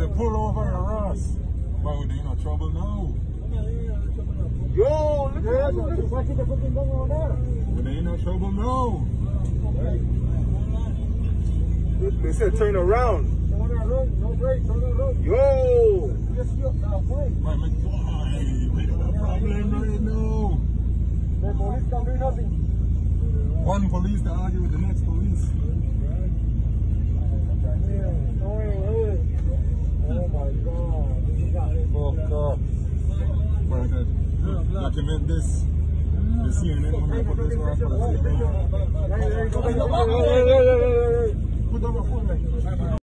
they pull over your Ross. But we ain't no trouble now. Yo, look at that. Why keep the fucking gun on there? But they ain't no trouble now. They said turn around. No break, turn around. Yo! Just you halfway. We got a problem right now. The police can't do nothing. One police to argue with the next police. Oh my God. Fuck up. But document this. The CNN when they put this on for the CNN. Put on my phone.